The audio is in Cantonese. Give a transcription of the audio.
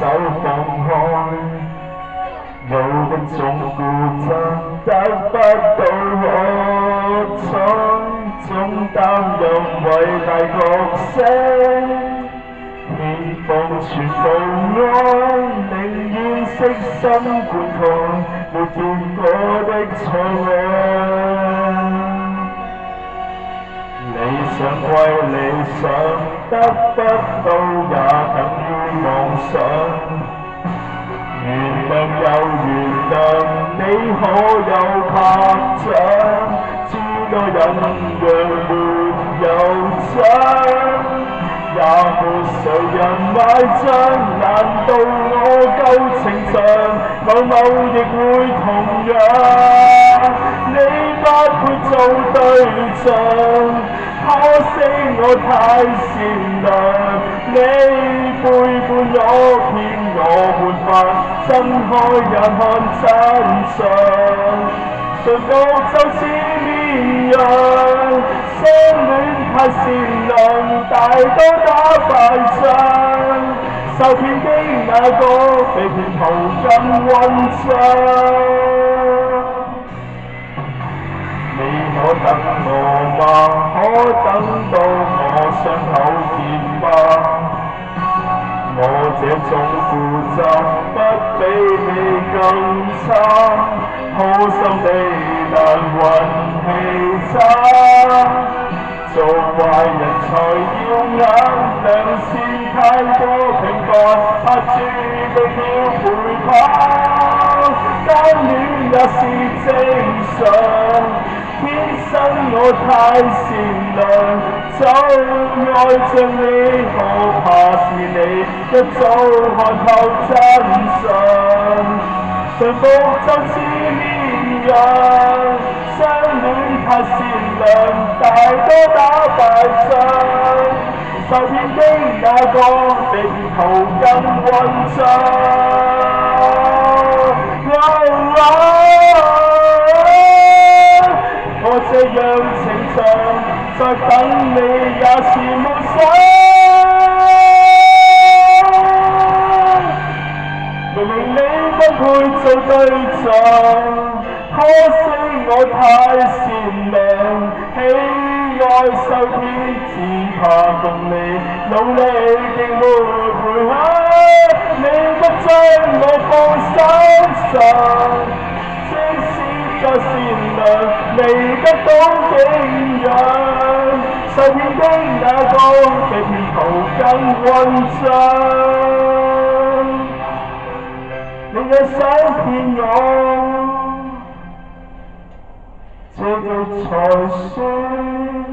手放開，有的種固執得不到可取，總擔任偉大角色，獻奉全部愛，寧願悉心灌溉沒結果的錯愛。理想歸理想，得不到也等於妄想。原諒又原諒，你可有拍掌？諸多忍讓沒有獎，也沒誰人買帳。難道我夠情長，某某亦會同樣？你不配做對象。可惜我太善良，你背叛我，騙我沒法睜開眼看真相。誰覺就似綿羊，相戀太善良，大多打敗仗。受騙的那個，被騙徒更混帳。你可等我嗎？可等到我傷口結疤？我這種固執不比你更差，好心地但運氣差。做壞人才要眼良善太多平凡，怕注定要陪跑。單戀也是正常。天生我太善良，早愛着你，可怕是你一早看透真相。馴服就似綿羊，相戀太善良，大多打敗仗。受騙的那個，比騙徒更混帳。我這樣情長，再等你也是夢想。明明你不配做對象，可惜我太善良，喜愛受騙，只怕共你努力竟沒回響。你不將我放手上。再善良，未得到景仰，受騙的那個，比騙徒更混帳。你若想騙我，這句才算。